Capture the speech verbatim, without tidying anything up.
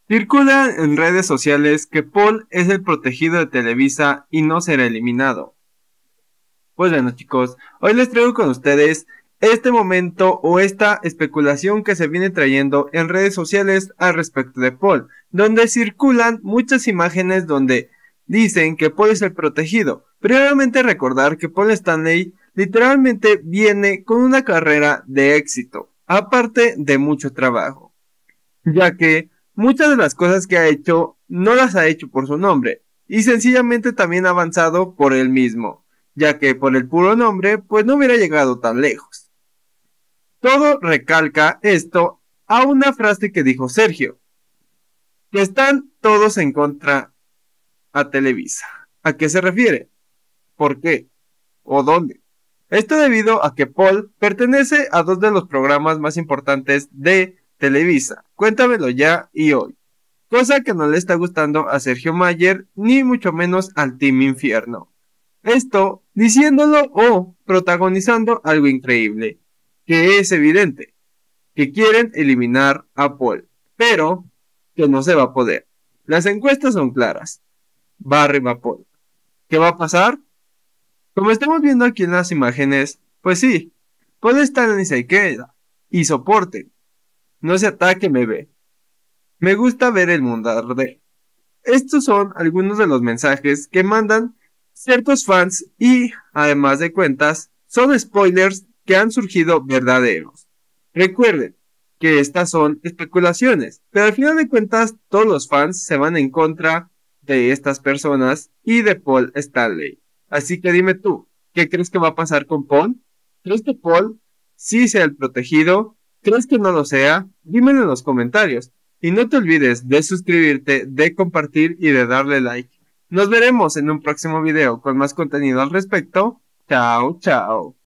Circula en redes sociales que Paul es el protegido de Televisa y no será eliminado. Pues bueno, chicos, hoy les traigo con ustedes este momento o esta especulación que se viene trayendo en redes sociales al respecto de Paul, donde circulan muchas imágenes donde dicen que Paul es el protegido. Primeramente recordar que Paul Stanley literalmente viene con una carrera de éxito, aparte de mucho trabajo, ya que muchas de las cosas que ha hecho no las ha hecho por su nombre, y sencillamente también ha avanzado por él mismo, ya que por el puro nombre pues no hubiera llegado tan lejos. Todo recalca esto a una frase que dijo Sergio, que están todos en contra a Televisa. ¿A qué se refiere? ¿Por qué? ¿O dónde? Esto debido a que Paul pertenece a dos de los programas más importantes de Televisa, Cuéntamelo Ya y Hoy, cosa que no le está gustando a Sergio Mayer ni mucho menos al Team Infierno. Esto diciéndolo o protagonizando algo increíble, que es evidente, que quieren eliminar a Paul, pero que no se va a poder. Las encuestas son claras, va arriba Paul. ¿Qué va a pasar? Como estamos viendo aquí en las imágenes, pues sí, Paul Stanley se queda, y soporte, no se ataque, me ve. Me gusta ver el mundo arder. Estos son algunos de los mensajes que mandan ciertos fans y, además de cuentas, son spoilers que han surgido verdaderos. Recuerden que estas son especulaciones, pero al final de cuentas todos los fans se van en contra de estas personas y de Paul Stanley. Así que dime tú, ¿qué crees que va a pasar con Paul? ¿Crees que Paul sí sea el protegido? ¿Crees que no lo sea? Dímelo en los comentarios. Y no te olvides de suscribirte, de compartir y de darle like. Nos veremos en un próximo video con más contenido al respecto. Chao, chao.